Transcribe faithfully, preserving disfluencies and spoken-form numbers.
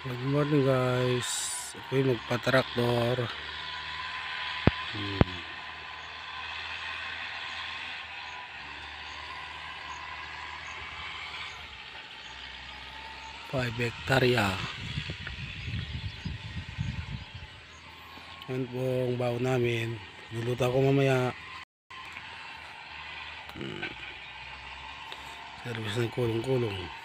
Good morning guys. Ako'y magpa-traktor. Hmm. five hektarya. Yan po ang baon namin. Luluto ko mamaya. Hmm. Service ng kulong-kulong.